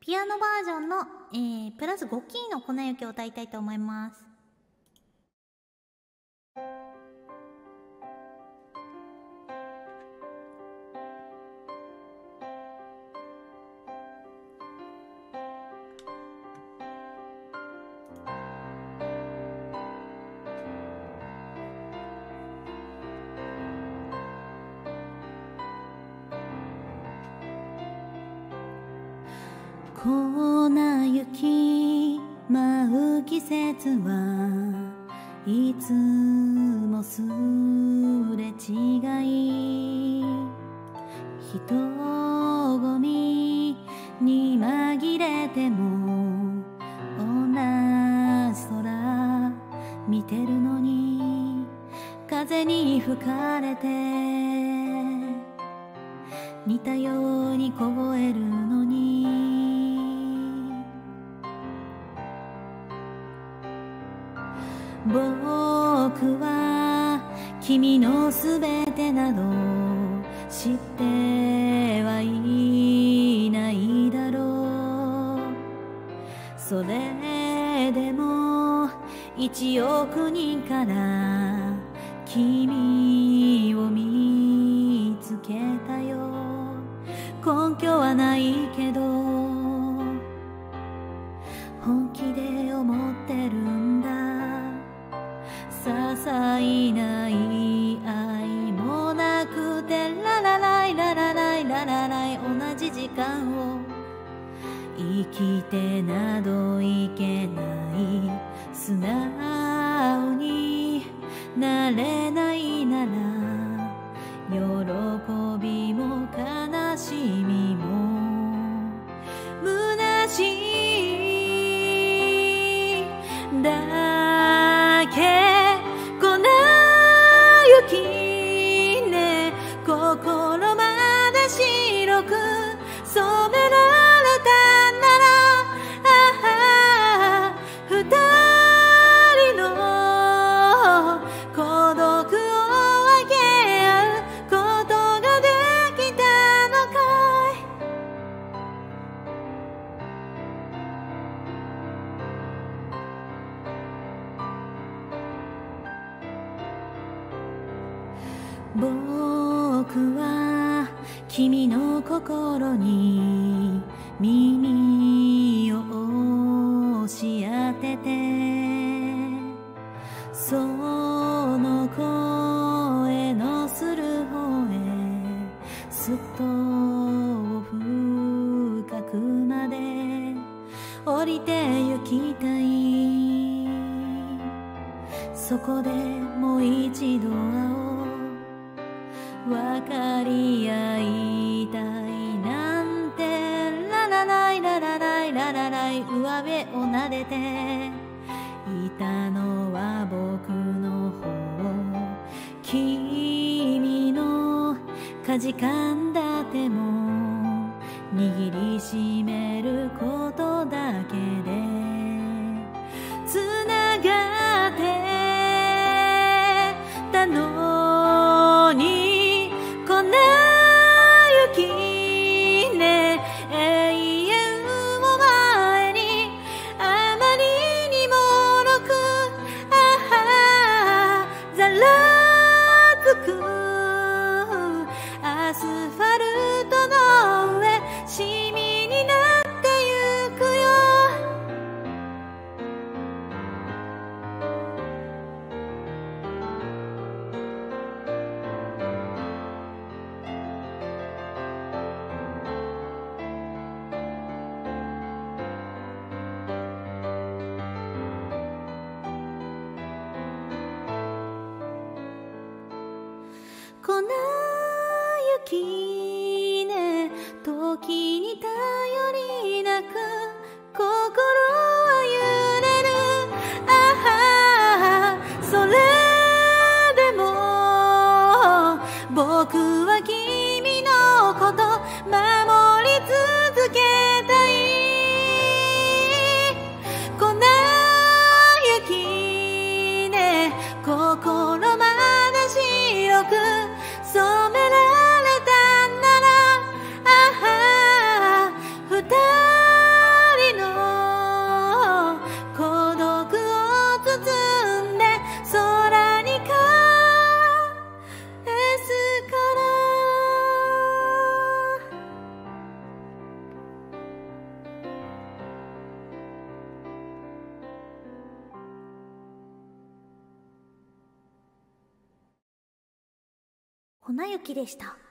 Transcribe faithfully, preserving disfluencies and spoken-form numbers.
ピアノバージョンの、えー、プラスごキーの粉雪を歌いたいと思います。粉雪舞う季節はいつもすれ違い、人混みに紛れても同じ空見てるのに、風に吹かれて似たように凍えるのに、僕は君のすべてなど知ってはいないだろう。それでも一億人から君を見つけたよ。根拠はないけど本気で思ってるんだ。些細な言い合いもなくて、ララライララライララライ、同じ時間を生きてなどいけない。素直になれないなら喜びも悲しみも虚しいだけ。心まで白く染められたなら、ああ二人の孤独を分け合うことができたのかい。僕は君の心に耳を押し当てて、その声のする方へすっと深くまで降りて行きたい。そこでもう一度会おう。分かり合いたいなんて、ララライララライララライ、上辺を撫でていたのは僕の方。君のかじかんだ手も握りしめることだけでつながってたのに、粉雪ね、永遠を前にあまりにもろく、ああざらつくアスファルトの上、シミになってゆくよ。粉雪ね、時に頼りなく心は揺れる。ああそれでも僕は君のこと守り続けたい。粉雪ね、心まで白く染められたなら、ああ二人ほなゆきでした。